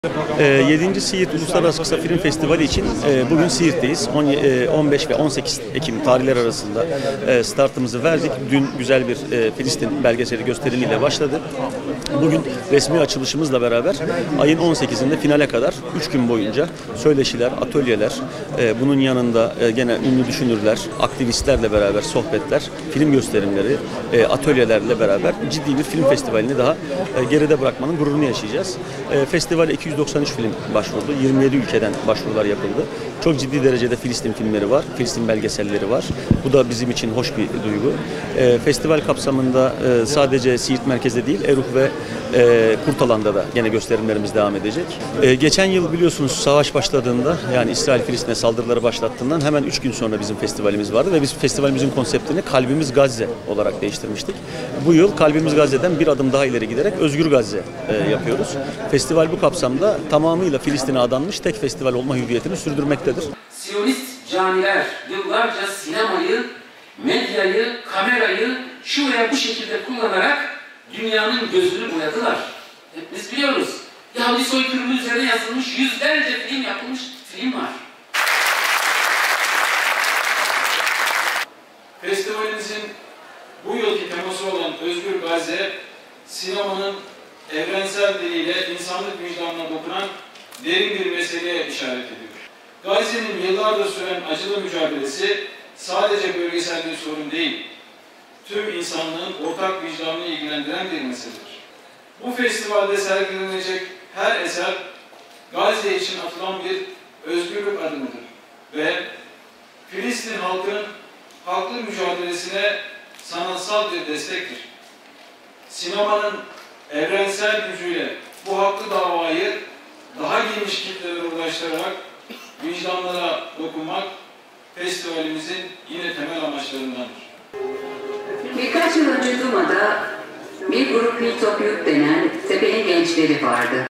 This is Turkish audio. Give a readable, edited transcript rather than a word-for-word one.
7. Siirt Uluslararası Kısa Film Festivali için bugün Siirt'teyiz. 15 ve 18 Ekim tarihler arasında startımızı verdik. Dün güzel bir Filistin belgeseli gösterimiyle başladı. Bugün resmi açılışımızla beraber ayın 18'inde finale kadar 3 gün boyunca söyleşiler, atölyeler, bunun yanında gene ünlü düşünürler, aktivistlerle beraber sohbetler, film gösterimleri, atölyelerle beraber ciddi bir film festivalini daha geride bırakmanın gururunu yaşayacağız. Festivale 293 film başvurdu. 27 ülkeden başvurular yapıldı. Çok ciddi derecede Filistin filmleri var. Filistin belgeselleri var. Bu da bizim için hoş bir duygu. Festival kapsamında sadece Siirt merkezde değil, Eruh ve Kurtalan'da da gene gösterimlerimiz devam edecek. Geçen yıl biliyorsunuz savaş başladığında, yani İsrail Filistin'e saldırıları başlattığından hemen 3 gün sonra bizim festivalimiz vardı ve biz festivalimizin konseptini Kalbimiz Gazze olarak değiştirmiştik. Bu yıl Kalbimiz Gazze'den bir adım daha ileri giderek Özgür Gazze yapıyoruz. Festival bu kapsamda tamamıyla Filistin'e adanmış tek festival olma hüviyetini sürdürmektedir. Siyonist caniler yıllarca sinemayı, medyayı, kamerayı şu veya bu şekilde kullanarak dünyanın gözünü boyadılar. Hepimiz biliyoruz. Yahudi soykırımı üzerine yazılmış yüzlerce film yapılmış film var. Festivalimizin bu yılki teması olan Özgür Gazze, sinemanın evrensel diliyle insanlık vicdanına dokunan derin bir meseleye işaret ediyor. Gazze'nin yıllardır süren acılı mücadelesi sadece bölgesel bir sorun değil, tüm insanlığın ortak vicdanını ilgilendiren bir meseledir. Bu festivalde sergilenecek her eser Gazze için atılan bir özgürlük adımıdır ve Filistin halkının haklı mücadelesine sanatsal bir destektir. Sinemanın evrensel gücüyle bu haklı davayı daha geniş kitlelere ulaştırarak vicdanlara dokunmak festivalimizin yine temel amaçlarındandır. Birkaç yıl önce Duma'da bir grup Hiltop Youth denen tepenin gençleri vardı.